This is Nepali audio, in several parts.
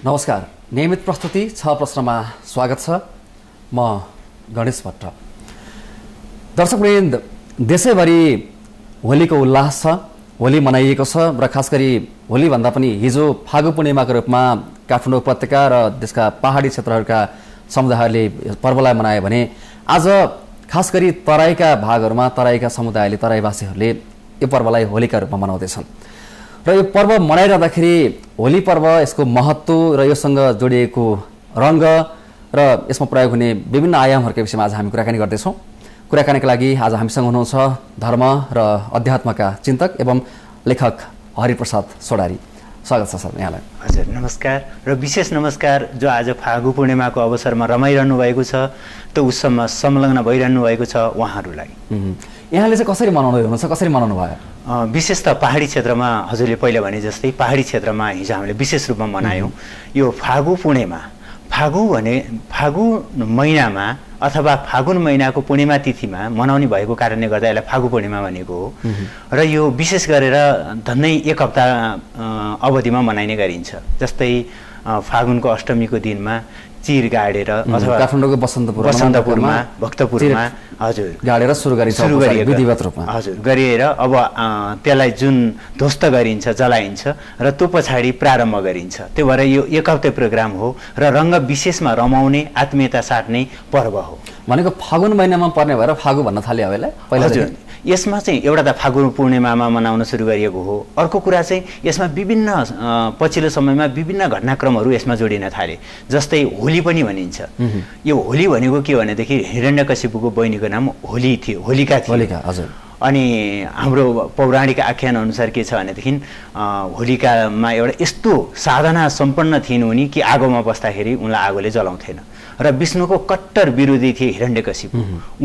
नमस्कार। नियमित प्रस्तुति 6 प्रश्नमा स्वागत छ। म गणेश भट्ट। दर्शकवृन्द, देशैभरि होलीको उल्लास छ। होली मनाइएको छ र खास गरी होलीभन्दा पनि हिजो फागु पूर्णिमाको रूपमा काठमाडौँ उपत्यका र देशका पहाडी क्षेत्रहरूका समुदायहरूले पर्वलाई मनाए भने आज खास गरी तराईका भागहरूमा तराईका समुदायले तराईवासीहरूले यो पर्वलाई होलीका रूपमा मनाउँदैछन् र यो पर्व मनाइरहँदाखेरि होली पर्व, यसको महत्त्व र योसँग जोडिएको रङ्ग र यसमा प्रयोग हुने विभिन्न आयामहरूका विषयमा आज हामी कुराकानी गर्दैछौँ। कुराकानीका लागि आज हामीसँग हुनुहुन्छ धर्म र अध्यात्मका चिन्तक एवं लेखक हरिप्रसाद सोडारी। स्वागत छ सर यहाँलाई। हजुर नमस्कार र विशेष नमस्कार जो आज फागु पूर्णिमाको अवसरमा रमाइरहनु भएको छ, त्यो उत्सवमा संलग्न भइरहनु भएको छ उहाँहरूलाई। यहाँले चाहिँ कसरी मनाउनु हुनुहुन्छ, कसरी मनाउनु भयो? विशेष त पहाडी क्षेत्रमा हजुरले पहिला भने जस्तै पहाडी क्षेत्रमा हिजो हामीले विशेष रूपमा मनायौँ। यो फागु पूर्णिमा, फागु महिनामा अथवा फागुन महिनाको पूर्णिमा तिथिमा मनाउने भएको कारणले गर्दा यसलाई फागु पूर्णिमा भनेको हो। र यो विशेष गरेर झन्डै 1 हप्ता अवधिमा मनाइने गरिन्छ। जस्तै फागुनको अष्टमीको दिनमा चिर गाडेर अथवा काठमाडौँको बसन्तपुरमा भक्तपुरमा हजुर गाडेर सुरु गरिन्छ विधिवत रूपमा। हजुर गरिएर अब त्यसलाई जुन ध्वस्त गरिन्छ, जलाइन्छ र त्यो पछाडि प्रारम्भ गरिन्छ। त्यो भएर यो 1 हप्ते प्रोग्राम हो र रङ्ग विशेषमा रमाउने, आत्मीयता साट्ने पर्व हो। भनेको फागुन महिनामा पर्ने भएर फागु भन्न थाल्यो पहिला? हजुर, यसमा चाहिँ एउटा त फागुन पूर्णिमामा मनाउन सुरु गरिएको हो। अर्को कुरा चाहिँ यसमा विभिन्न पछिल्लो समयमा विभिन्न घटनाक्रमहरू यसमा जोडिन थाले। जस्तै होली पनि भनिन्छ। यो होली भनेको के भनेदेखि हिरण्यकशिपुको बहिनीको नाम होली थियो, होलिका थियो। हजुर। अनि हाम्रो पौराणिक आख्यान अनुसार के छ भनेदेखि होलिकामा एउटा यस्तो साधना सम्पन्न थिइन् उनी कि आगोमा बस्दाखेरि उनलाई आगोले जलाउँथेन र विष्णुको कट्टर विरोधी थिए हिरण्यकशिपु।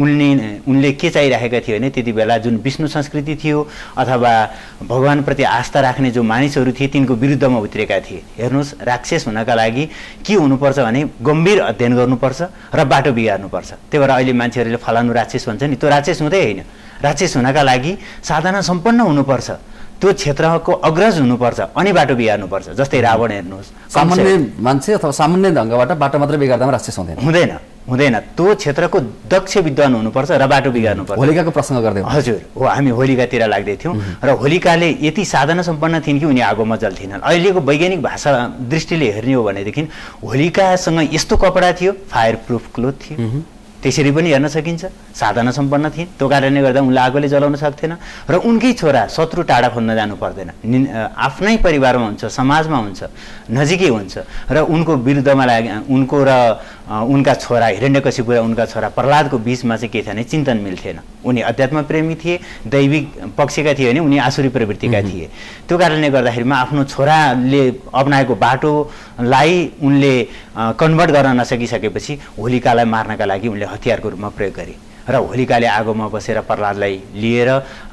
उनले के चाहिरहेका थिए भने त्यति बेला जुन विष्णु संस्कृति थियो अथवा भगवानप्रति आस्था राख्ने जो मानिसहरू थिए तिनको विरुद्धमा उत्रेका थिए। हेर्नुहोस्, राक्षस हुनका लागि के हुनुपर्छ भने गम्भीर अध्ययन गर्नुपर्छ र बाटो बिगार्नुपर्छ। त्यही भएर अहिले मान्छेहरूले फलानु राक्षस भन्छ नि, त्यो राक्षस हुँदै होइन। राक्षस हुनका लागि साधना सम्पन्न हुनुपर्छ, त्यो क्षेत्रको अग्रज हुनुपर्छ, अनि बाटो बिगार्नुपर्छ। जस्तै रावण हेर्नुहोस्, सामान्य मान्छे अथवा सामान्य ढङ्गबाट बाटो मात्र बिगार्दामा राक्षस हुँदैन। त्यो क्षेत्रको दक्ष विद्वान हुनुपर्छ र बाटो बिगार्नुपर्छ। होलिकाको प्रसङ्ग गर्दै हजुर हो, हामी होलिकातिर लाग्दै थियौँ र होलिकाले यति साधना सम्पन्न थिइन् कि उनी आगोमा जल्थिनन्। अहिलेको वैज्ञानिक भाषा दृष्टिले हेर्ने हो भनेदेखि होलिकासँग यस्तो कपडा थियो, फायर प्रुफ क्लोथ थियो, त्यसरी पनि हेर्न सकिन्छ। साधना सम्पन्न थिइन्, त्यो कारणले गर्दा उनले आगोले जलाउन सक्थेन र उनकै छोरा शत्रु टाढा खोज्न जानु पर्दैन, आफ्नै परिवारमा हुन्छ, समाजमा हुन्छ, नजिकै हुन्छ र उनको विरुद्धमा उनको र उनका छोरा हिरण्यकशिपु र उनका छोरा प्रह्लादको बीचमा चाहिँ के थियो भने चिन्तन मिल्थेन। उनी अध्यात्म प्रेमी थिए, दैविक पक्षका थिए भने उनी आसुरी प्रवृत्तिका थिए। त्यो कारणले गर्दाखेरिमा आफ्नो छोराले अपनाएको बाटोलाई उनले कन्भर्ट गर्न नसकिसकेपछि होलिकालाई मार्नका लागि उनले हतियारको रूपमा प्रयोग गरे र होलिकाले आगोमा बसेर प्रह्लादलाई लिएर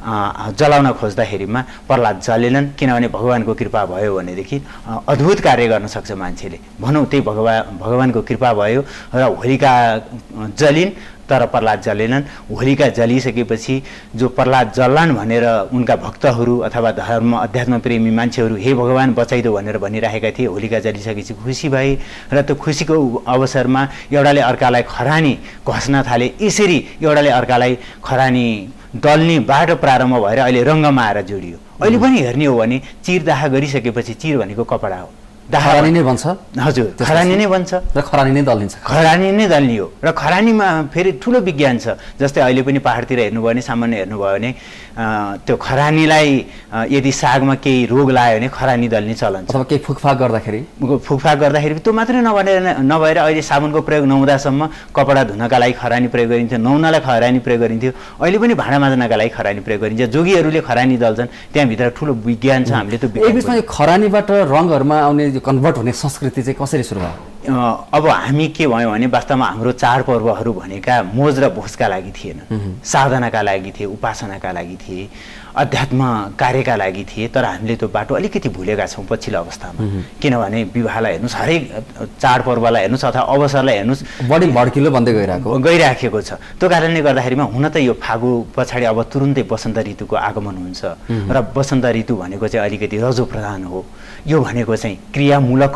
जलाउन खोज्दाखेरिमा प्रह्लाद जलेनन्, किनभने भगवानको कृपा भयो भनेदेखि अद्भुत कार्य गर्न सक्छ मान्छेले। भनौँ त्यही भगवानको कृपा भयो र होलिका जलिन् तर प्रह्लाद जलेनन्। होलिका जलिसकेपछि जो प्रह्लाद जल्लान् भनेर उनका भक्तहरू अथवा धर्म अध्यात्म प्रेमी मान्छेहरू हे भगवान बचाइदो भनेर भनिरहेका थिए। होलिका जलिसकेपछि खुसी भए र त्यो खुसीको अवसरमा एउटाले अर्कालाई खरानी घस्न थाले। यसरी एउटाले अर्कालाई खरानी दल्ने बाटो प्रारम्भ भएर अहिले रङ्गमा आएर जोडियो। अहिले पनि हेर्ने हो भने चिरदाह गरिसकेपछि, चिर भनेको कपडा हो, खरानी नै भन्छ। हजुर, खरानी नै भन्छ र खरानी नै दल्निन्छ। खरानी नै दल्नियो र खरानीमा फेरि ठुलो विज्ञान छ। जस्तै अहिले पनि पहाडतिर हेर्नुभयो भने, सामान्य हेर्नुभयो भने त्यो खरानीलाई यदि सागमा केही रोग लाग्यो भने खरानी दल्ने चलन छ। अथवा केही फुकफाक गर्दाखेरि त्यो मात्रै नभएर अहिले साबुनको प्रयोग नहुँदासम्म कपडा धुनका लागि खरानी प्रयोग गरिन्थ्यो, नुहाउनलाई खरानी प्रयोग गरिन्थ्यो। अहिले पनि भाँडा माझ्नका लागि खरानी प्रयोग गरिन्छ। जोगीहरूले खरानी दल्छन्, त्यहाँभित्र ठुलो विज्ञान छ। हामीले त्यो बिचमा यो खरानीबाट रङहरूमा आउने कन्भर्ट हुने संस्कृति चाहिँ कसरी सुरु भयो? अब हामी के भयो भने वास्तवमा हाम्रो चाडपर्वहरू भनेका मोज र भोजका लागि थिएन, साधनाका लागि थिए, उपासनाका लागि थिए, अध्यात्म कार्यका लागि थिए। तर हामीले त्यो बाटो अलिकति भुलेका छौँ पछिल्लो अवस्थामा। किनभने विवाहलाई हेर्नुहोस्, हरेक चाडपर्वलाई हेर्नुहोस् अथवा अवसरलाई हेर्नुहोस्, बढी भड्किलो बन्दै गइराखेको छ। त्यो कारणले गर्दाखेरिमा हुन त यो फागु पछाडि अब तुरुन्तै बसन्त ऋतुको आगमन हुन्छ र बसन्त ऋतु भनेको चाहिँ अलिकति रजो प्रधान हो। यो भनेको चाहिँ क्रियामूलक हो।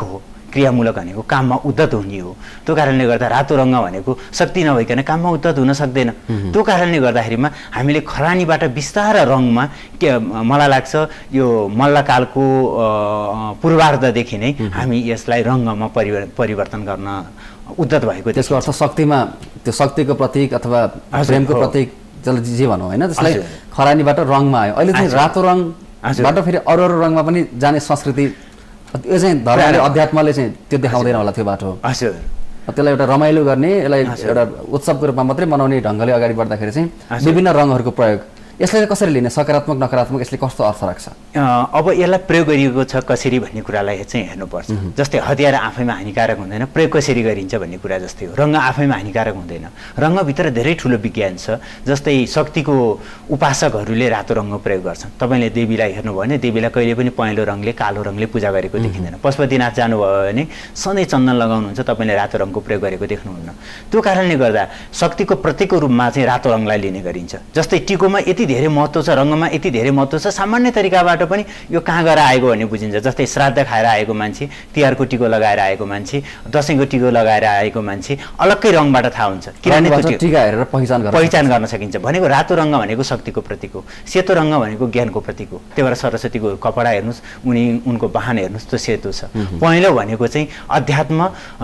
क्रियामूलक भनेको काममा उद्धत हुने हो। त्यो कारणले गर्दा रातो रङ्ग भनेको शक्ति नभइकन काममा उद्धत हुन सक्दैन। त्यो कारणले गर्दाखेरिमा हामीले खरानीबाट बिस्तारै रङमा मलाई लाग्छ यो मल्लकालको पूर्वार्धदेखि नै हामी यसलाई रङ्गमा परिवर्तन गर्न उद्धत भएको। त्यसको अर्थ शक्तिमा त्यो शक्तिको प्रतीक अथवा प्रेमको प्रतीक जे भनौँ होइन, त्यसलाई खरानीबाट रङमा आयो। अहिले चाहिँ रातो रङबाट फेरि अरू रङमा पनि जाने संस्कृति, यो चाहिँ धर्मले अध्यात्मले चाहिँ त्यो देखाउँदैन होला त्यो बाटो। हजुर, त्यसलाई एउटा रमाइलो गर्ने, यसलाई एउटा उत्सवको रूपमा मात्रै मनाउने ढङ्गले अगाडि बढ्दाखेरि चाहिँ विभिन्न रङहरूको प्रयोग, यसलाई कसरी लिने, सकारात्मक नकारात्मक, यसले कस्तो अर्थ राख्छ? अब यसलाई प्रयोग गरिएको छ कसरी भन्ने कुरालाई चाहिँ हेर्नुपर्छ। जस्तै हतियार आफैमा हानिकारक हुँदैन, प्रयोग कसरी गरिन्छ भन्ने कुरा जस्तै हो। रङ्ग आफैमा हानिकारक हुँदैन, रङ्गभित्र धेरै ठुलो विज्ञान छ। जस्तै शक्तिको उपासकहरूले रातो रङ्ग प्रयोग गर्छन्। तपाईँले देवीलाई हेर्नुभयो भने देवीलाई कहिले पनि पहेँलो रङले कालो रङले पूजा गरेको देखिँदैन। पशुपतिनाथ जानुभयो भने सधैँ चन्दन लगाउनुहुन्छ, तपाईँले रातो रङको प्रयोग गरेको देख्नुहुन्न। त्यो कारणले गर्दा शक्तिको प्रतीकको रूपमा चाहिँ रातो रङलाई लिने गरिन्छ। जस्तै टिकोमा यति धेरै महत्त्व छ, रङ्गमा यति धेरै महत्त्व छ, सामान्य तरिकाबाट पनि यो कहाँ गएर आएको भन्ने बुझिन्छ। जस्तै श्राद्ध खाएर आएको मान्छे, तिहारको टिको लगाएर आएको मान्छे, दसैँको टिको लगाएर आएको मान्छे अलग्गै रङबाट थाहा हुन्छ, किनभने टिका हेरेर पहिचान गर्न सकिन्छ। भनेको रातो रङ्ग भनेको शक्तिको प्रतीक हो, सेतो रङ्ग भनेको ज्ञानको प्रतीक हो। त्यही भएर सरस्वतीको कपडा हेर्नुहोस्, उनको वाहन हेर्नुहोस्, त्यो सेतो छ। पहेँलो भनेको चाहिँ अध्यात्म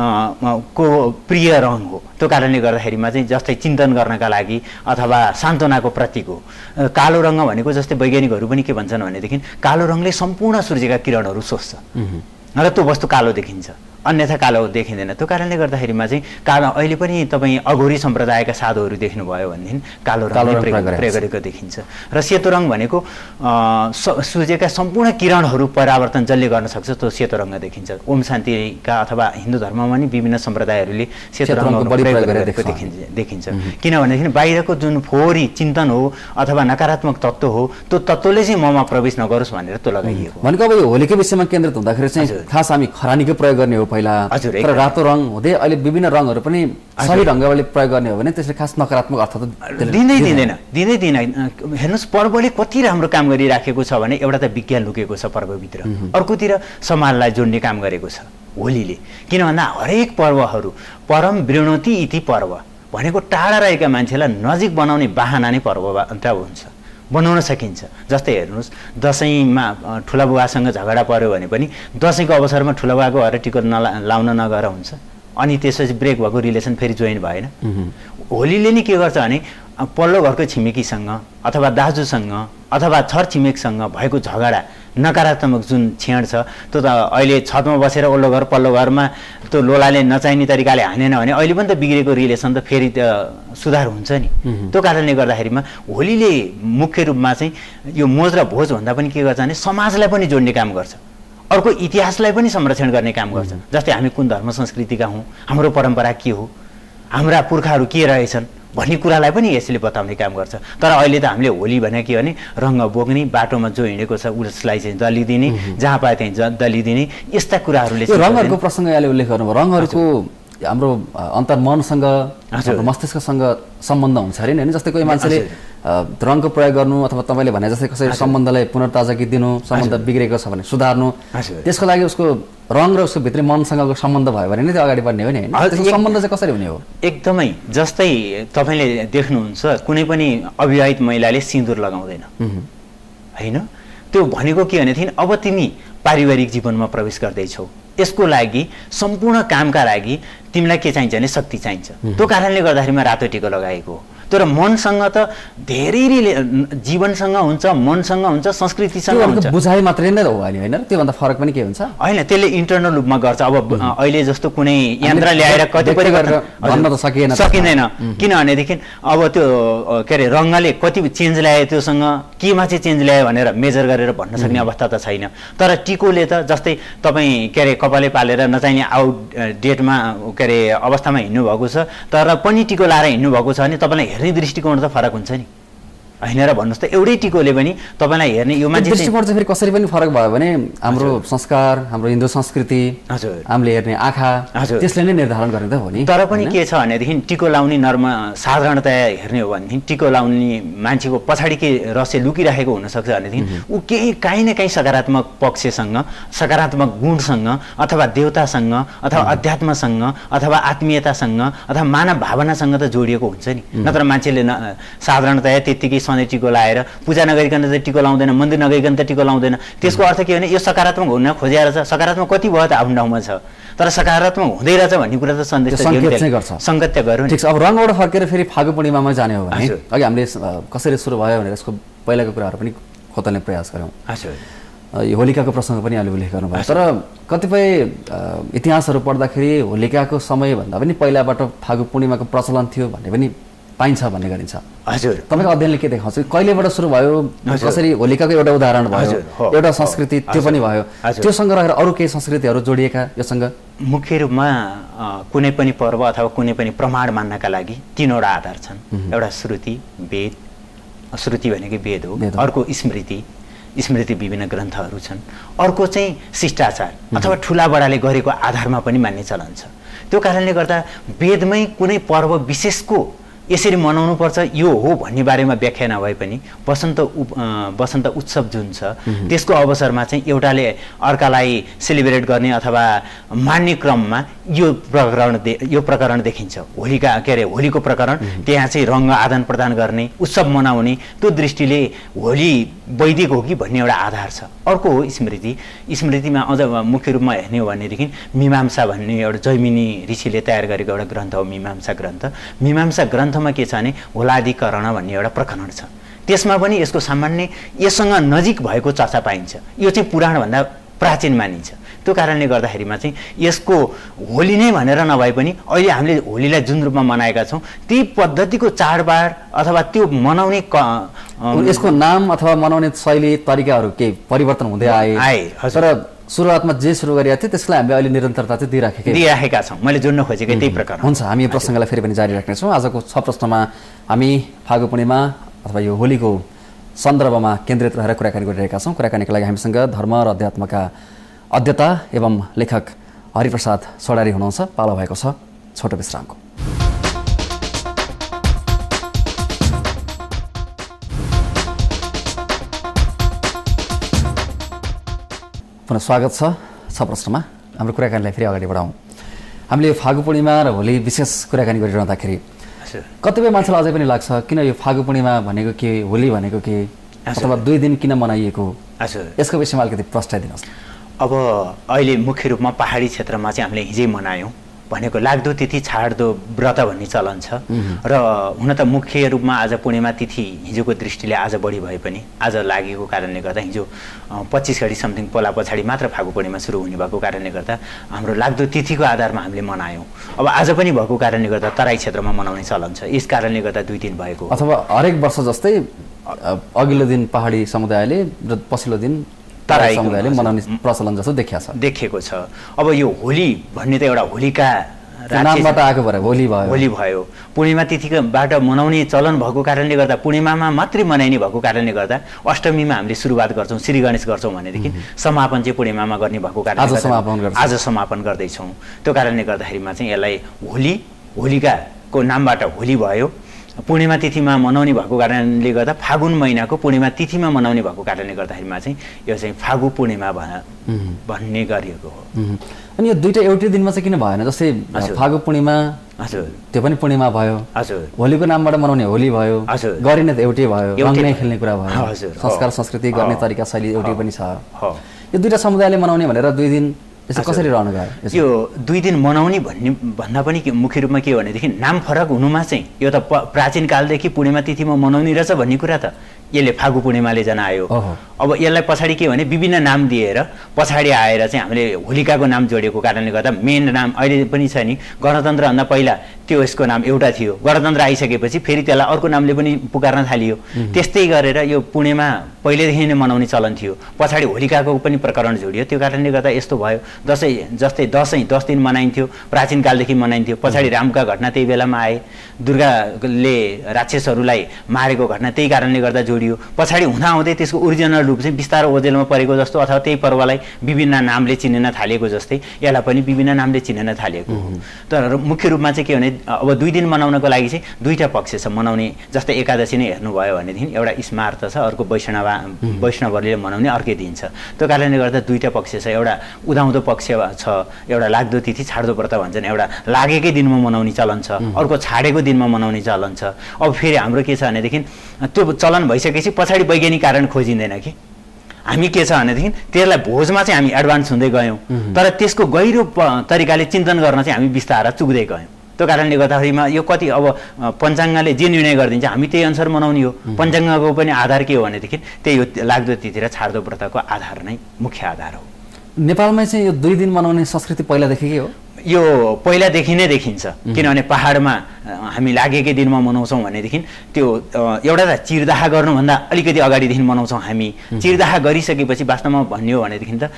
को प्रिय रङ हो। त्यो कारणले गर्दाखेरिमा चाहिँ जस्तै चिन्तन गर्नका लागि अथवा सान्त्वनाको प्रतीक हो। कालो रङ्ग भनेको जस्तै वैज्ञानिकहरू पनि के भन्छन् भनेदेखि कालो रङले सम्पूर्ण सूर्यका किरणहरू सोच्छ र त्यो वस्तु कालो देखिन्छ, अन्यथा कालो देखिँदैन। त्यो कारणले गर्दाखेरिमा चाहिँ कालो अहिले पनि तपाईँ अघोरी सम्प्रदायका साधुहरू देख्नुभयो भनेदेखि कालो रङ प्रयोग गरेको देखिन्छ। र सेतो रङ भनेको सूर्यका सम्पूर्ण किरणहरू परावर्तन जसले गर्न सक्छ त्यो सेतो रङ देखिन्छ। ओम शान्तिका अथवा हिन्दू धर्ममा पनि विभिन्न सम्प्रदायहरूले सेतो रङको प्रयोग गरेको देखिन्छ। किनभनेदेखि बाहिरको जुन फोहोरी चिन्तन हो अथवा नकारात्मक तत्त्व हो त्यो तत्त्वले चाहिँ ममा प्रवेश नगरोस् भनेर त्यो लगाइएको। भनेको अब यो होलीकै विषयमा केन्द्रित हुँदाखेरि चाहिँ खास हामी खरानीकै प्रयोग गर्ने हो पहिला, तर रातो रङ हुँदै अहिले विभिन्न रङहरू पनि सही ढङ्गले प्रयोग गर्ने हो भने त्यसले खास नकारात्मक अर्थ त दिँदैन। हेर्नुहोस्, पर्वले कति राम्रो काम गरिराखेको छ भने एउटा त विज्ञान लुकेको छ पर्वभित्र, अर्कोतिर समाजलाई जोड्ने काम गरेको छ होलीले। किन भन्दा हरेक पर्वहरू परम वृणोति इति पर्व भनेको टाढा रहेका मान्छेलाई नजिक बनाउने बाहना नै पर्व हुन्छ, बनाउन सकिन्छ। जस्तै हेर्नुहोस्, दसैँमा ठुला बुवासँग झगडा पर्यो भने पनि दसैँको अवसरमा ठुला बुवाको घर टिकट लाउन नगएर हुन्छ, अनि त्यसपछि ब्रेक भएको रिलेसन फेरि जोइन भएन। होलीले नि के गर्छ भने पल्लो घरको छिमेकीसँग अथवा दाजुसँग अथवा छर छिमेकसँग भएको झगडा नकारात्मक जुन छेड छ त्यो त अहिले छतमा बसेर ओल्लो घर पल्लो घरमा त्यो लोलाले नचाहिने तरिकाले हानेन भने अहिले पनि त बिग्रेको रिलेसन त फेरि सुधार हुन्छ नि। त्यो कारणले गर्दाखेरिमा होलीले मुख्य रूपमा चाहिँ यो मोज र भोज भन्दा पनि के गर्छ भने समाजलाई पनि जोड्ने काम गर्छ, अर्को इतिहासलाई पनि संरक्षण गर्ने काम गर्छ। जस्तै हामी कुन धर्म संस्कृतिका हौँ, हाम्रो परम्परा के हो, हाम्रा पुर्खाहरू के रहेछन् भन्ने कुरालाई पनि यसले बताउने काम गर्छ। तर अहिले त हामीले होली भने के भने रङ्ग बोक्ने, बाटोमा जो हिँडेको छ उसलाई चाहिँ दलिदिने, जहाँ पाए त्यहीँ दलिदिने, यस्ता कुराहरूले रङहरूको प्रसङ्ग यहाँले उल्लेख गर्नुभयो। रङहरूको हाम्रो अन्तर्मनसँग हाम्रो मस्तिष्कसँग सम्बन्ध हुन्छ अरे नि। जस्तै कोही मान्छेले रङको प्रयोग गर्नु अथवा तपाईँले भने जस्तै कसरी सम्बन्धलाई पुनर्ताजगी दिनु, सम्बन्ध बिग्रेको छ भने सुधार्नु, त्यसको लागि उसको रङ र उसको भित्री मनसँगको सम्बन्ध भयो भने नै त्यो अगाडि बढ्ने हो नि। त्यसको सम्बन्ध चाहिँ कसरी हुने हो? एकदमै जस्तै तपाईँले देख्नुहुन्छ कुनै पनि अविवाहित महिलाले सिन्दुर लगाउँदैन होइन, त्यो भनेको के भनेदेखि अब तिमी पारिवारिक जीवनमा प्रवेश गर्दैछौ, यसको लागि सम्पूर्ण कामका लागि तिमीलाई के चाहिन्छ भने शक्ति चाहिन्छ। त्यो कारणले गर्दाखेरिमा रातो टिको लगाएको हो। तर मनसँग त धेरै जीवनसँग हुन्छ, मनसँग हुन्छ, संस्कृतिसँग हुन्छ। बुझाइ मात्रै नै हो होइन, त्योभन्दा फरक पनि के हुन्छ होइन, त्यसले इन्टरनल रूपमा गर्छ। अब अहिले जस्तो कुनै यन्त्र ल्याएर कति भन्न त सकिँदैन, किनभनेदेखि अब त्यो के अरे रङ्गले कति चेन्ज ल्यायो, त्योसँग केमा चाहिँ चेन्ज ल्यायो भनेर मेजर गरेर भन्न सक्ने अवस्था त छैन। तर टिकोले त जस्तै तपाईँ के अरे कपाले पालेर नचाहिने आउटडेटमा के अरे अवस्थामा हिँड्नु भएको छ, तर पनि टिको लाएर हिँड्नु भएको छ भने तपाईँलाई हेर्ने दृष्टिकोण त फरक हुन्छ नि। होइन र भन्नुहोस् त एउटै टिकोले पनि तपाईँलाई हेर्ने यो मान्छे दृष्टिकोण चाहिँ फेरि कसरी पनि फरक भयो भने हाम्रो संस्कार हाम्रो हिन्दू संस्कृति हजुर हामीले हेर्ने आँखा त्यसले नै निर्धारण गर्ने त हो नि तर पनि के छ भनेदेखि टिको लाउने साधारणतया हेर्ने हो भनेदेखि टिको लाउने मान्छेको पछाडि के रहस्य लुकिरहेको हुनसक्छ भनेदेखि ऊ काहीँ न काहीँ सकारात्मक पक्षसँग सकारात्मक गुणसँग अथवा देवतासँग अथवा अध्यात्मसँग अथवा आत्मीयतासँग अथवा मानव भावनासँग त जोडिएको हुन्छ नि नत्र मान्छेले साधारणतया त्यत्तिकै सधैँ टिको लाएर पूजा नगरिकन त टिको लाउँदैन मन्दिर नगइकन त टिको लाउँदैन त्यसको अर्थ के भने यो सकारात्मक हुन खोजेर छ सकारात्मक कति भयो त आफ्नो ठाउँमा छ तर सकारात्मक हुँदै रहेछ भन्ने कुरा त सङ्केत गरौँ ठिक छ अब रङबाट फर्केर फेरि फागु पूर्णिमामा जाने हो भने अघि हामीले कसरी सुरु भयो भनेर यसको पहिलाको कुराहरू पनि खोतल्ने प्रयास गऱ्यौँ हजुर यो होलिकाको प्रसङ्ग पनि अहिले उल्लेख गर्नुभयो तर कतिपय इतिहासहरू पढ्दाखेरि होलिकाको समयभन्दा पनि पहिलाबाट फागु पूर्णिमाको प्रचलन थियो भन्ने पनि पाइन्छ भन्ने गरिन्छ हजुर तपाईँको अध्ययनले के देखाउँछ कहिलेबाट सुरु भयो कसरी होलिकाको एउटा उदाहरण भयो एउटा संस्कृति त्यो पनि भयो त्योसँग रहेर अरू केही संस्कृतिहरू जोडिएका योसँग मुख्य रूपमा कुनै पनि पर्व अथवा कुनै पनि प्रमाण मान्नका लागि तीनवटा आधार छन् एउटा श्रुति वेद श्रुति भनेको वेद हो अर्को स्मृति विभिन्न ग्रन्थहरू छन् अर्को चाहिँ शिष्टाचार अथवा ठुला बडाले गरेको आधारमा पनि मान्ने चलन छ त्यो कारणले गर्दा वेदमै कुनै पर्व विशेषको यसरी मनाउनुपर्छ यो हो भन्ने बारेमा व्याख्या नभए पनि वसन्त उत्सव जुन छ त्यसको अवसरमा चाहिँ एउटाले अर्कालाई सेलिब्रेट गर्ने अथवा मान्ने क्रममा यो प्रकरण देखिन्छ होलीको प्रकरण त्यहाँ चाहिँ रङ्ग आदान प्रदान गर्ने उत्सव मनाउने त्यो दृष्टिले होली वैदिक हो कि भन्ने एउटा आधार छ अर्को हो स्मृतिमा अझ मुख्य रूपमा हेर्ने हो भनेदेखि मीमांसा भन्ने एउटा जैमिनी ऋषिले तयार गरेको एउटा ग्रन्थ हो मीमांसा ग्रन्थमा के छ भने होलाधिकरण भन्ने एउटा प्रकरण छ त्यसमा पनि यसको सामान्य यससँग नजिक भएको चर्चा पाइन्छ यो चाहिँ पुराणभन्दा प्राचीन मानिन्छ त्यो कारणले गर्दाखेरिमा चाहिँ यसको होली नै भनेर नभए पनि अहिले हामीले होलीलाई जुन रूपमा मनाएका छौँ त्यही पद्धतिको चाडबाड अथवा त्यो मनाउने यसको नाम अथवा मनाउने शैली तरिकाहरू केही परिवर्तन हुँदै आए तर सुरुवातमा जे सुरु गरिएको थियो त्यसलाई हामीले अहिले निरन्तरता चाहिँ दिइराखेका छौँ मैले जोड्न खोजेको त्यही प्रकार हुन्छ हामी यो प्रसङ्गलाई फेरि पनि जारी राख्नेछौँ आजको 6 प्रश्नमा हामी फागु पूर्णिमा अथवा यो होलीको सन्दर्भमा केन्द्रित रहेर कुराकानी गरिरहेका छौँ कुराकानीको लागि हामीसँग धर्म र अध्यात्मका अध्येता एवं लेखक हरिप्रसाद सोडारी हुनुहुन्छ पालो भएको छ छोटो विश्रामको पुनः स्वागत छ प्रश्नमा हाम्रो कुराकानीलाई फेरि अगाडि बढाउँ हामीले फागु पूर्णिमा र होली विशेष कुराकानी गरिरहँदाखेरि कतिपय मान्छेलाई अझै पनि लाग्छ किन यो फागु पूर्णिमा भनेको के होली भनेको के अथवा 2 दिन किन मनाइएको यसको विषयमा अलिकति प्रस्ताइदिनुहोस् अब अहिले मुख्य रूपमा पहाडी क्षेत्रमा चाहिँ हामीले हिजै मनायौँ भनेको लाग्दो तिथि छाड्दो व्रत भन्ने चलन छ र हुन त मुख्य रूपमा आज पूर्णिमा तिथि हिजोको दृष्टिले आज बढी भए पनि आज लागेको कारणले गर्दा हिजो 25 घडी समथिङ पोला पछाडि मात्र फागु पूर्णिमा सुरु हुने भएको कारणले गर्दा हाम्रो लाग्दो तिथिको आधारमा हामीले मनायौँ अब आज पनि भएको कारणले गर्दा तराई क्षेत्रमा मनाउने चलन छ यस कारणले गर्दा 2 दिन भएको अथवा हरेक वर्ष जस्तै अघिल्लो दिन पहाडी समुदायले र पछिल्लो दिन तराई समुदायले मनाउने प्रचलन जस्तो देखिएको छ अब यो होली भन्ने त एउटा होलिका नामबाट आएको भएर होली भयो पूर्णिमा तिथिबाट मनाउने चलन भएको कारणले गर्दा पूर्णिमामा मात्रै मनाइने भएको कारणले गर्दा अष्टमीमा हामीले सुरुवात गर्छौँ श्री गणेश गर्छौँ भनेदेखि समापन चाहिँ पूर्णिमामा गर्ने भएको कारणले आज समापन गर्दैछौँ त्यो कारणले गर्दाखेरिमा चाहिँ यसलाई होलिकाको नामबाट होली भयो पूर्णिमा तिथिमा मनाउने भएको कारणले गर्दा फागुन महिनाको पूर्णिमा तिथिमा मनाउने भएको कारणले गर्दाखेरिमा चाहिँ यो चाहिँ फागु पूर्णिमा भन्ने गरिएको हो अनि यो दुईटा एउटै दिनमा चाहिँ किन भएन जस्तै फागु पूर्णिमा त्यो पनि पूर्णिमा भयो होलीको नामबाट मनाउने होली भयो गरिने त एउटै भयो रङ नै खेल्ने कुरा भयो संस्कार संस्कृति गर्ने तरिका शैली एउटै पनि छ यो दुईटा समुदायले मनाउने भनेर 2 दिन यसो कसरी रहनु गयो यो 2 दिन मनाउने भन्दा पनि मुख्य रूपमा के हो भनेदेखि नाम फरक हुनुमा चाहिँ यो त प्राचीन कालदेखि पूर्णिमा तिथिमा मनाउने रहेछ भन्ने कुरा त यसले फागु पूर्णिमाले जनायो अब यसलाई पछाडि के भने विभिन्न नाम दिएर पछाडि आएर चाहिँ हामीले होलिकाको नाम जोडेको कारणले गर्दा मेन नाम अहिले पनि छ नि गणतन्त्रभन्दा पहिला त्यो यसको नाम एउटा थियो, गणतन्त्र आइसकेपछि फेरि त्यसलाई अर्को नामले पनि पुकार्न थालियो। त्यस्तै गरेर यो पुणेमा पहिलेदेखि नै मनाउने चलन थियो, पछाडि होलिकाको पनि प्रकरण जोडियो। त्यो कारणले गर्दा यस्तो भयो। जस्तै दसैँ 10 दिन मनाइन्थ्यो, प्राचीन कालदेखि मनाइन्थ्यो। पछाडि रामका घटना त्यही बेलामा आए, दुर्गाले राक्षसहरूलाई मारेको घटना त्यही कारणले गर्दा जोडियो। पछाडि हुँदाहुँदै त्यसको ओरिजिनल रूप चाहिँ बिस्तारो ओझेलमा परेको जस्तो, अथवा त्यही पर्वलाई विभिन्न नामले चिनिन थालिएको जस्तै यसलाई पनि विभिन्न नामले चिनिन थालिएको हो। तर मुख्य रूपमा चाहिँ के भने अब 2 दिन मनाउनको लागि चाहिँ दुईटा पक्ष छ मनाउने। जस्तै एकादशी नै हेर्नुभयो भनेदेखि एउटा स्मार्त छ, अर्को वैष्णवहरूले मनाउने अर्कै दिन छ। त्यो कारणले गर्दा दुईटा पक्ष छ, एउटा उदाउँदो पक्ष छ, एउटा लाग्दो तिथि छाड्दो व्रत भन्छन्, एउटा लागेकै दिनमा मनाउने चलन छ, अर्को छाडेको दिनमा मनाउने चलन छ। अब फेरि हाम्रो के छ भनेदेखि त्यो चलन भइसकेपछि पछाडि वैज्ञानिक कारण खोजिँदैन कि हामी के छ भनेदेखि त्यसलाई भोजमा चाहिँ हामी एडभान्स हुँदै गयौँ, तर त्यसको गहिरो तरिकाले चिन्तन गर्न चाहिँ हामी बिस्तारै चुक्दै गयौँ। त्यो कारणले गर्दाखेरिमा यो कति अब पञ्चाङ्गले जे निर्णय गरिदिन्छ हामी त्यही अनुसार मनाउने हो। पञ्चाङ्गको पनि आधार के हो भनेदेखि त्यही हो, लाग्दो तिथि र छाड्दो व्रतको आधार नै मुख्य आधार हो। नेपालमा चाहिँ यो 2 दिन मनाउने संस्कृति पहिलादेखिकै हो? यो पहिलादेखि नै देखिन्छ, किनभने पहाडमा हामी लागेकै दिनमा मनाउँछौँ भनेदेखि त्यो एउटा त चिरदाह गर्नुभन्दा अलिकति अगाडिदेखि मनाउँछौँ हामी। चिरदाह गरिसकेपछि वास्तवमा भन्ने हो भनेदेखि त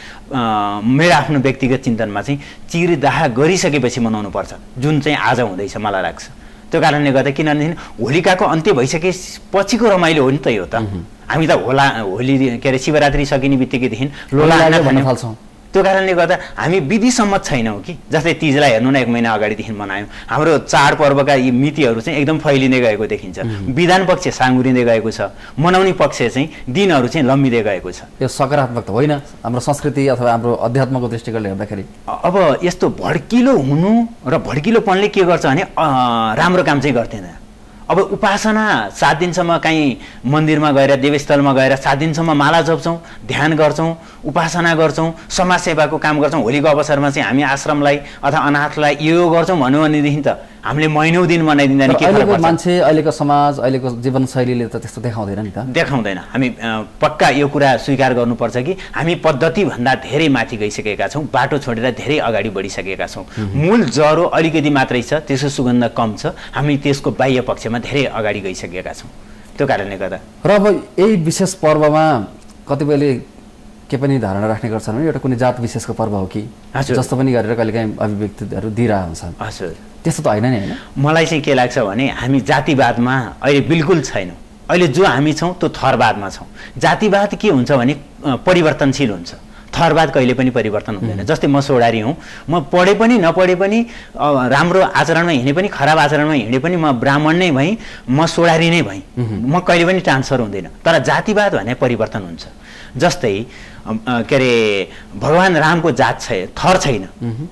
मेरो आफ्नो व्यक्तिगत चिन्तनमा चाहिँ चिरदाह गरिसकेपछि मनाउनु पर्छ, जुन चाहिँ आज हुँदैछ मलाई लाग्छ। त्यो कारणले गर्दा किनभनेदेखि होलिकाको अन्त्य भइसकेपछिको रमाइलो हो नि त यो त। हामी त होली के अरे शिवरात्रि सकिने बित्तिकैदेखि लोला भन्न थाल्छौँ। त्यो कारणले गर्दा हामी विधि सम्मत छैनौँ कि। जस्तै तीजलाई हेर्नु न 1 महिना अगाडिदेखि मनायौँ। हाम्रो चाडपर्वका यी मितिहरू चाहिँ एकदम फैलिँदै गएको देखिन्छ। विधान पक्ष साँगुरिँदै गएको छ, मनाउने पक्ष चाहिँ दिनहरू चाहिँ लम्बिँदै गएको छ। यो सकारात्मक त होइन हाम्रो संस्कृति अथवा हाम्रो अध्यात्मको दृष्टिकोणले हेर्दाखेरि। अब यस्तो भड्किलो हुनु र भड्किलोपनले के गर्छ भने राम्रो काम चाहिँ गर्दैन। अब उपासना 7 दिनसम्म कहीँ मन्दिरमा गएर देवस्थलमा गएर 7 दिनसम्म माला जप्छौँ, ध्यान गर्छौँ, उपासना गर्छौँ, समाजसेवाको काम गर्छौँ। होलीको अवसरमा चाहिँ हामी आश्रमलाई अथवा अनाथलाई यो गर्छौँ भन्यो भनेदेखि त हामीले महिनौँ दिन मनाइदिँदा नि के फरक पर्छ? मान्छे अहिलेको समाज अहिलेको जीवनशैलीले त त्यस्तो देखाउँदैन नि त। देखाउँदैन। हामी पक्का यो कुरा स्वीकार गर्नुपर्छ कि हामी पद्धतिभन्दा धेरै माथि गइसकेका छौँ, बाटो छोडेर धेरै अगाडि बढिसकेका छौँ। मूल जरो अलिकति मात्रै छ, त्यसको सुगन्ध कम छ, हामी त्यसको बाह्य पक्षमा धेरै अगाडि गइसकेका छौँ। त्यो कारणले गर्दा र अब यही विशेष पर्वमा कतिपयले के पनि धारणा राख्ने गर्छन् भने एउटा कुनै जात विशेषको पर्व हो कि जस्तो पनि गरेर कहिलेकाहीँ अभिव्यक्तिहरू दिइरहेका हुन्छन्। हजुर, त्यस्तो त होइन नि होइन? मलाई चाहिँ के लाग्छ भने हामी जातिवादमा अहिले बिल्कुल छैनौँ। अहिले जो हामी छौँ त्यो थरवादमा छौँ। जातिवाद के हुन्छ भने परिवर्तनशील हुन्छ, थरवाद कहिले पनि परिवर्तन हुँदैन। जस्तै म सोडारी हुँ, म पढे पनि नपढे पनि राम्रो आचरणमा हिँडे पनि खराब आचरणमा हिँडे पनि म ब्राह्मण नै भएँ, म सोडारी नै भएँ, म कहिले पनि ट्रान्सफर हुँदैन। तर जातिवाद भने परिवर्तन हुन्छ। जस्तै के अरे भगवान् रामको जात थर छैन।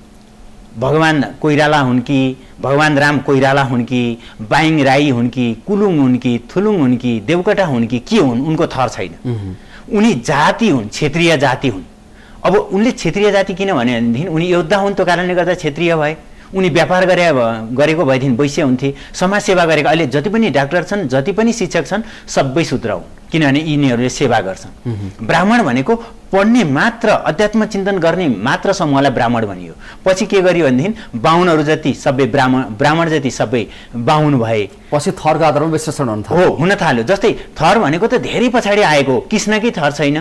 भगवान् कोइराला हुन् कि, भगवान् राम कोइराला हुन् कि, बाइङ राई हुन् कि, कुलुङ हुन् कि, थुलुङ हुन् कि, देवकोटा हुन् कि के हुन्, उनको थर छैन। उनी जाति हुन्, क्षेत्रीय जाति हुन्। अब उनले क्षेत्रीय जाति किन भनेदेखि उनी योद्धा हुन्, त्यो कारणले गर्दा क्षेत्रीय भए। उनी व्यापार गरेको भएदेखि वैश्य हुन्थे। समाजसेवा गरेको अहिले जति पनि डाक्टर छन्, जति पनि शिक्षक छन्, सबै शूद्र हुन्, किनभने यिनीहरूले सेवा गर्छन्। ब्राह्मण भनेको पढ्ने मात्र, अध्यात्म चिन्तन गर्ने मात्र समूहलाई ब्राह्मण भनियो। पछि के गरियो भनेदेखि बाहुनहरू जति सबै ब्राह्मण जति सबै बाहुन भए। पछि थरको आधारमा विश्लेषण हुन थाल्यो। जस्तै थर भनेको त धेरै पछाडि आएको, कृष्णकै थर छैन,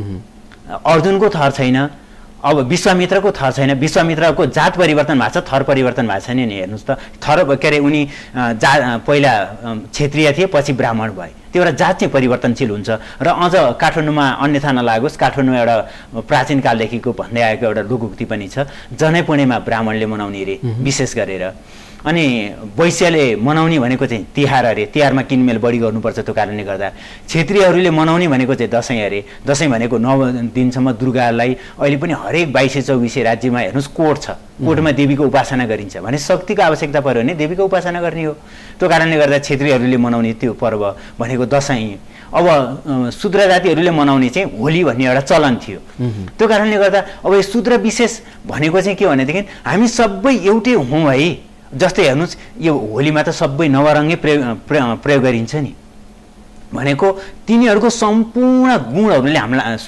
अर्जुनको थर छैन, अब विश्वामित्रको थर छैन। विश्वामित्रको जात परिवर्तन भएको छ, थर परिवर्तन भएको छैन नि। हेर्नुहोस् त, थर के अरे उनी पहिला क्षेत्रीय थिए, पछि ब्राह्मण भए। त्यो एउटा जात चाहिँ परिवर्तनशील हुन्छ। र अझ काठमाडौँमा अन्यथा नलागोस्, काठमाडौँमा एउटा प्राचीन कालदेखिको भन्दै आएको एउटा लोकोक्ति पनि छ, जनै पुणेमा ब्राह्मणले मनाउने रे विशेष गरेर। अनि वैश्यले मनाउने भनेको चाहिँ तिहार अरे, तिहारमा किनमेल बढी गर्नुपर्छ। त्यो कारणले गर्दा क्षेत्रीयहरूले मनाउने भनेको चाहिँ दसैँ अरे। दसैँ भनेको 9 दिनसम्म दुर्गालाई अहिले पनि हरेक 2224 राज्यमा हेर्नुहोस् कोट छ, कोटमा देवीको उपासना गरिन्छ भने शक्तिको आवश्यकता पर्यो भने देवीको उपासना गर्ने हो। त्यो कारणले गर्दा क्षेत्रीयहरूले मनाउने त्यो पर्व भनेको दसैँ। अब शूद्र जातिहरूले मनाउने चाहिँ होली भन्ने एउटा चलन थियो। त्यो कारणले गर्दा अब यो शूद्र विशेष भनेको चाहिँ के भनेदेखि हामी सबै एउटै हौँ है। जस्तै हेर्नुहोस्, यो होलीमा त सबै नवरङ्गै प्रयोग गरिन्छ नि। भनेको तिनीहरूको सम्पूर्ण गुणहरूलाई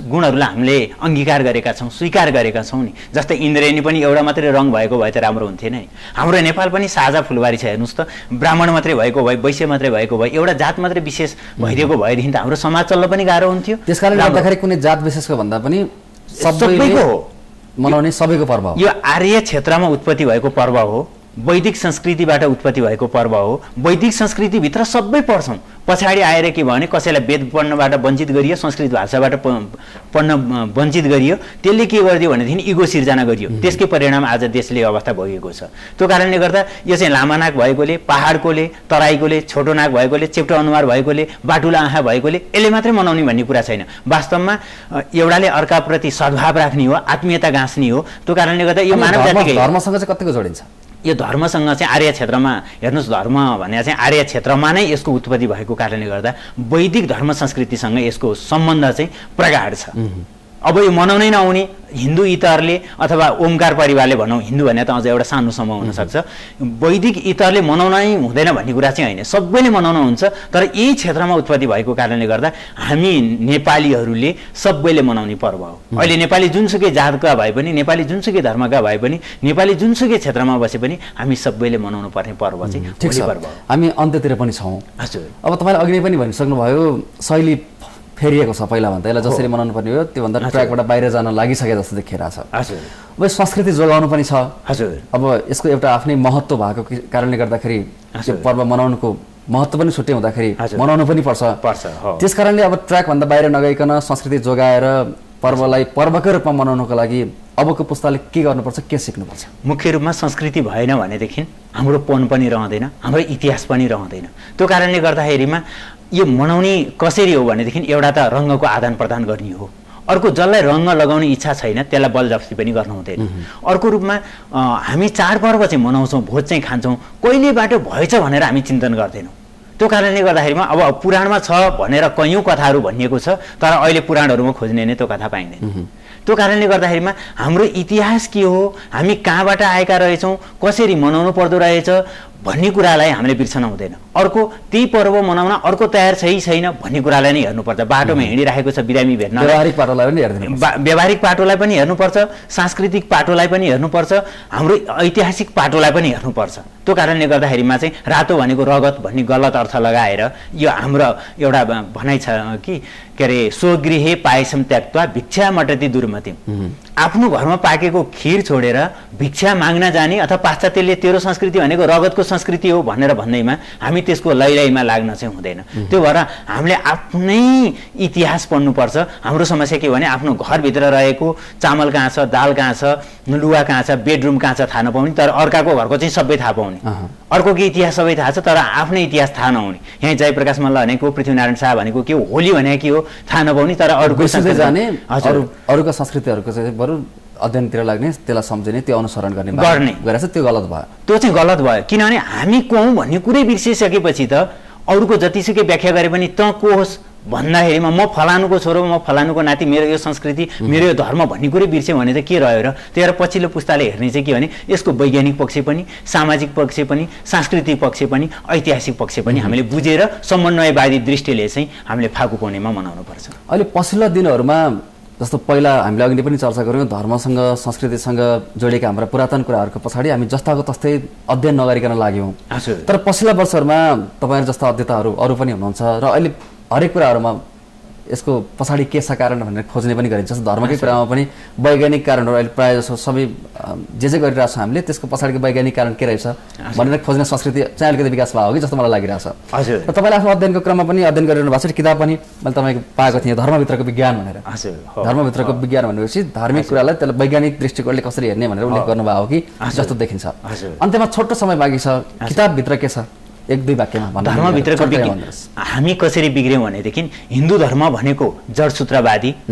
हामीले अङ्गीकार गरेका छौँ, स्वीकार गरेका छौँ नि। जस्तै इन्द्रेणी पनि एउटा मात्रै रङ भएको भए त राम्रो हुन्थेन नि। हाम्रो नेपाल पनि साझा फुलबारी छ, हेर्नुहोस् त। ब्राह्मण मात्रै भएको भए, वैश्य मात्रै भएको भए, एउटा जात मात्रै विशेष भइदिएको भएदेखि त हाम्रो समाज चल्न पनि गाह्रो हुन्थ्यो। त्यसकारणले गर्दाखेरि कुनै जात विशेषको भन्दा पनि सबैको हो, मनाउने सबैको पर्व हो। यो आर्य क्षेत्रमा उत्पत्ति भएको पर्व हो, वैदिक संस्कृतिबाट उत्पत्ति भएको पर्व हो। वैदिक संस्कृतिभित्र सबै पढ्छौँ। पछाडि आएर के भने कसैलाई वेद पढ्नबाट वञ्चित गरियो, संस्कृत भाषाबाट पढ्न वञ्चित गरियो, त्यसले के गरिदियो भनेदेखि इगो सिर्जना गरियो। त्यसकै परिणाम आज देशले अवस्था भोगेको छ। त्यो कारणले गर्दा यो चाहिँ लामा नाक भएकोले, पहाडकोले, तराईकोले, छोटो नाक भएकोले, चेप्टो अनुहार भएकोले, बाटुला आँखा भएकोले यसले मात्रै मनाउने भन्ने कुरा छैन। वास्तवमा एउटाले अर्काप्रति सद्भाव राख्ने हो, आत्मीयता गाँच्ने हो। त्यो कारणले गर्दा यो मानव जातिकै धर्मसँग चाहिँ कतिको जोडिन्छ? यो धर्मसँग चाहिँ आर्य क्षेत्रमा हेर्नुहोस्, धर्म भने चाहिँ आर्य क्षेत्रमा नै यसको उत्पत्ति भएको कारणले गर्दा वैदिक धर्म संस्कृतिसँग यसको सम्बन्ध चाहिँ प्रगाढ छ। अब यो मनाउनै नआउने हिन्दू इतरले अथवा ओमकार परिवारले भनौँ, हिन्दू भने त अझ एउटा सानो समूह हुनसक्छ, वैदिक इतरले मनाउनै हुँदैन भन्ने कुरा चाहिँ होइन, सबैले मनाउनु हुन्छ। तर यही क्षेत्रमा उत्पत्ति भएको कारणले गर्दा हामी नेपालीहरूले सबैले मनाउने पर्व हो। अहिले नेपाली जुनसुकै जातका भए पनि, नेपाली जुनसुकै धर्मका भए पनि, नेपाली जुनसुकै क्षेत्रमा बसे पनि हामी सबैले मनाउनु पर्ने पर्व चाहिँ होली पर्व हो। हामी अन्त्यतिर पनि छौँ। हजुर, अब तपाईँले अघि नै पनि भनिसक्नुभयो शैली फेरिएको छ पहिलाभन्दा, यसलाई जसरी मनाउनु पर्ने हो त्योभन्दा ट्र्याकबाट बाहिर जान लागिसके जस्तो देखिरहेको छ। हजुर, अब संस्कृति जोगाउनु पनि छ। हजुर, अब यसको एउटा आफ्नै महत्त्व भएको कारणले गर्दाखेरि यो पर्व मनाउनुको महत्त्व पनि छुट्टै हुँदाखेरि मनाउनु पनि पर्छ। त्यस कारणले अब ट्र्याकभन्दा बाहिर नगइकन संस्कृति जोगाएर पर्वलाई पर्वकै रूपमा मनाउनको लागि अबको पुस्ताले के गर्नुपर्छ, के सिक्नुपर्छ? मुख्य रूपमा संस्कृति भएन भनेदेखि हाम्रो पन पनि रहँदैन, हाम्रो इतिहास पनि रहँदैन। त्यो कारणले गर्दाखेरिमा यो मनाउने कसरी हो भनेदेखि एउटा त रङ्गको आदान प्रदान गर्ने हो। अर्को जसलाई रङ्ग लगाउने इच्छा छैन त्यसलाई बलजफ्ती पनि गर्नु हुँदैन। अर्को रूपमा हामी चाडपर्व चाहिँ मनाउँछौँ, भोज चाहिँ खान्छौँ, कहिलेबाट भएछ भनेर हामी चिन्तन गर्दैनौँ। त्यो कारणले गर्दाखेरिमा अब पुराणमा छ भनेर कैयौँ कथाहरू भनिएको छ, तर अहिले पुराणहरूमा खोज्ने नै त्यो कथा पाइँदैन। त्यो कारणले गर्दाखेरिमा हाम्रो इतिहास के हो, हामी कहाँबाट आएका रहेछौँ, कसरी मनाउनु पर्दो रहेछ भन्ने कुरालाई हामीले बिर्सन हुँदैन। अर्को त्यही पर्व मनाउन अर्को तयार छ कि छैन भन्ने कुरालाई नै हेर्नुपर्छ। बाटोमा हिँडिरहेको छ बिरामी भेट्न, व्यावहारिक पाटोलाई पनि हेर्नु, व्यावहारिक पाटोलाई पनि हेर्नुपर्छ, सांस्कृतिक पाटोलाई पनि हेर्नुपर्छ, हाम्रो ऐतिहासिक पाटोलाई पनि हेर्नुपर्छ। त्यो कारणले गर्दाखेरिमा चाहिँ रातो भनेको रगत भन्ने गलत अर्थ लगाएर यो हाम्रो एउटा भनाइ छ कि के अरे स्वगृहे पायसम त्याक्त्वा भिक्षा मटति दुर्मति। आफ्नो घरमा पाकेको खिर छोडेर भिक्षा माग्न जाने अथवा पाश्चात्यले तेरो संस्कृति भनेको रगतको संस्कृति हो भनेर भन्दैमा हामी त्यसको लैलैमा लाग्न चाहिँ हुँदैन। त्यो भएर हामीले आफ्नै इतिहास पढ्नुपर्छ। हाम्रो समस्या के भने आफ्नो घरभित्र रहेको चामल कहाँ छ, दाल कहाँ छ, लुगा कहाँ छ, बेडरुम कहाँ छ थाहा नपाउने, तर अर्काको घरको चाहिँ सबै थाहा पाउने। अर्कोको इतिहास सबै थाहा छ तर आफ्नै इतिहास थाहा नहुने। यहाँ जयप्रकाश मल्ल भनेको, पृथ्वीनारायण शाह भनेको के हो, होली भनेको के हो थाहा नपाउने, तर अरूको जाने, अरूका संस्कृतिहरूको चाहिँ बरु अध्ययनतिर लाग्ने, त्यसलाई सम्झिने, त्यो अनुसरण गर्ने गरेछ, त्यो गलत भयो। त्यो चाहिँ गलत भयो, किनभने हामी को हौँ भन्ने कुरै बिर्सिसकेपछि त अरूको जतिसुकै व्याख्या गरे पनि त को होस् भन्दाखेरिमा म फलानुको छोरो, म फलानुको नाति, मेरो यो संस्कृति, मेरो यो धर्म भन्ने कुरै बिर्स्यो भने त के रह्यो र? त्यही भएर पछिल्लो पुस्ताले हेर्ने चाहिँ के भने यसको वैज्ञानिक पक्ष पनि, सामाजिक पक्ष पनि, सांस्कृतिक पक्ष पनि, ऐतिहासिक पक्ष पनि हामीले बुझेर समन्वयवादी दृष्टिले चाहिँ हामीले फागु पूर्णिमा मनाउनुपर्छ। अहिले पछिल्ला दिनहरूमा जस्तो पहिला हामीले अघि पनि चर्चा गऱ्यौँ, धर्मसँग संस्कृतिसँग जोडिएका हाम्रा पुरातन कुराहरूको पछाडि हामी जस्ताको तस्तै अध्ययन नगरिकन लाग्यौँ। तर पछिल्ला वर्षहरूमा तपाईँहरू जस्ता अध्येताहरू अरू पनि हुनुहुन्छ र अहिले हरेक कुराहरूमा यसको पछाडि के छ कारण भनेर खोज्ने पनि गरिन्छ। जस्तो धर्मकै कुरामा पनि वैज्ञानिक कारणहरू अहिले प्रायः जसो सबै जे गरिरहेको छ हामीले त्यसको पछाडिको वैज्ञानिक कारण के रहेछ भनेर खोज्ने संस्कृति चाहिँ अलिकति विकास भयो कि जस्तो मलाई लागिरहेछ। हजुर, र तपाईँले आफ्नो अध्ययनको क्रममा पनि अध्ययन गरिरहनु भएको छ, किताब पनि मैले तपाईँको पाएको थिएँ, धर्मभित्रको विज्ञान भनेर। धर्मभित्रको विज्ञान भनेपछि धार्मिक कुरालाई त्यसलाई वैज्ञानिक दृष्टिकोणले कसरी हेर्ने भनेर उल्लेख गर्नुभयो कि जस्तो देखिन्छ। अन्त्यमा छोटो समय बाँकी छ, किताबभित्र के छ एक दुई वाक्यमा धर्मभित्रको हामी कसरी बिग्र्यौँ भनेदेखि हिन्दू धर्म भनेको जडसूत्रवादी,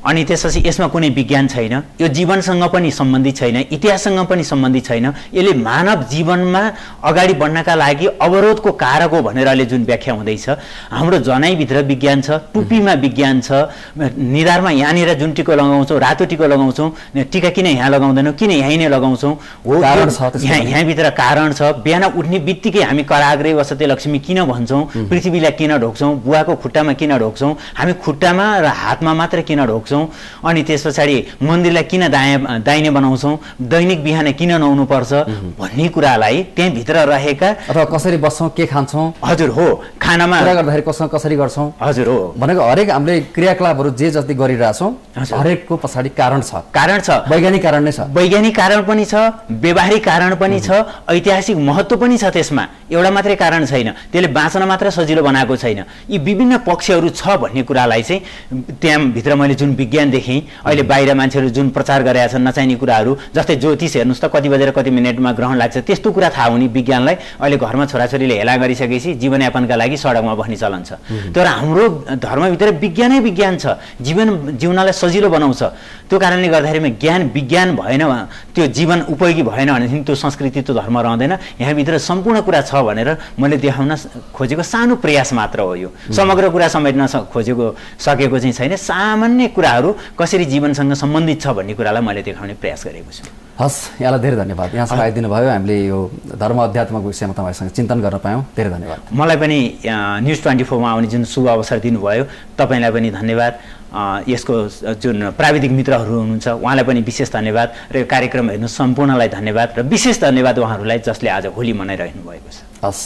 अनि त्यसपछि यसमा कुनै विज्ञान छैन, यो जीवनसँग पनि सम्बन्धित छैन, इतिहाससँग पनि सम्बन्धित छैन, यसले मानव जीवनमा अगाडि बढ्नका लागि अवरोधको कारक हो भनेर अहिले जुन व्याख्या हुँदैछ। हाम्रो जनाइभित्र विज्ञान छ, टुप्पीमा विज्ञान छ, निधारमा यहाँनिर जुन टिको लगाउँछौँ, रातो टिको लगाउँछौँ, टिका किन यहाँ लगाउँदैनौँ, किन यहीँ नै लगाउँछौँ, हो यहाँभित्र कारण छ। बिहान उठ्ने बित्तिकै हामी कराग्रे वसते लक्ष्मी किन भन्छौँ, पृथ्वीलाई किन ढोक्छौँ, बुवाको खुट्टामा किन ढोक्छौँ, हामी खुट्टामा र हातमा मात्र किन ढोक्छौँ, अनि त्यस पछाडि मन्दिरलाई किन दाहिने बनाउँछौँ, दैनिक बिहान किन नुहाउनु पर्छ भन्ने कुरालाई त्यहाँभित्र रहेका अथवा कसरी बस्छौँ, के खान्छौँ, हजुर हो, खानामा कुरा गर्दाखेरि कसरी गर्छौँ, हजुर हो, भनेको हरेक हामीले क्रियाकलापहरू जे जति गरिरहेछौँ हरेकको पछाडि कारण छ, वैज्ञानिक कारण नै छ, वैज्ञानिक कारण पनि छ, व्यवहारिक कारण पनि छ, ऐतिहासिक महत्त्व पनि छ। त्यसमा एउटा मात्रै कारण छैन, त्यसले बाँच्न मात्र सजिलो बनाएको छैन, यी विभिन्न पक्षहरू छ भन्ने कुरालाई चाहिँ त्यहाँभित्र मैले जुन विज्ञान देखेँ। अहिले बाहिर मान्छेहरू जुन प्रचार गरेका छन् नचाहिने कुराहरू, जस्तै ज्योतिष हेर्नुहोस् त, कति बजेर कति मिनटमा ग्रहण लाग्छ, त्यस्तो कुरा थाहा हुने विज्ञानलाई अहिले घरमा छोराछोरीले हेला गरिसकेपछि जीवनयापनका लागि सडकमा बस्ने चलन छ। तर हाम्रो धर्मभित्र विज्ञानै विज्ञान छ, जीवन जिउनलाई सजिलो बनाउँछ। त्यो कारणले गर्दाखेरिमा विज्ञान भएन, त्यो जीवन उपयोगी भएन भनेदेखि त्यो संस्कृति, त्यो धर्म रहँदैन। यहाँभित्र सम्पूर्ण कुरा छ भनेर मैले देखाउन खोजेको सानो प्रयास मात्र हो यो। समग्र कुरा समेट्न सकेको चाहिँ छैन, सामान्य कुराहरू कसरी जीवनसँग सम्बन्धित छ भन्ने कुरालाई मैले देखाउने प्रयास गरेको छु। हस्, यहाँलाई धेरै धन्यवाद, यहाँसँग आइदिनु भयो, हामीले यो धर्म अध्यात्मको विषयमा तपाईँसँग चिन्तन गर्न पायौँ, धेरै धन्यवाद। मलाई पनि न्युज 24 मा आउने जुन शुभ अवसर दिनुभयो, तपाईँलाई पनि धन्यवाद। यसको जुन प्राविधिक मित्रहरू हुनुहुन्छ उहाँलाई पनि विशेष धन्यवाद र यो कार्यक्रम हेर्नु सम्पूर्णलाई धन्यवाद र विशेष धन्यवाद उहाँहरूलाई जसले आज होली मनाइरहनु भएको छ। हस्,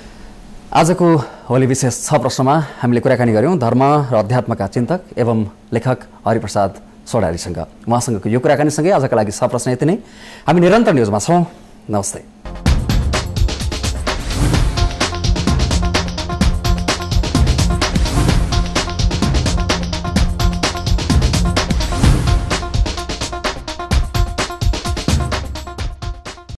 आजको होली विशेष 6 प्रश्नमा हामीले कुराकानी गऱ्यौँ धर्म र अध्यात्मका चिन्तक एवं लेखक हरिप्रसाद सोढारीसँग। उहाँसँगको यो कुराकानीसँगै आजका लागि 6 प्रश्न यति नै। हामी निरन्तर न्युजमा छौँ। नमस्ते।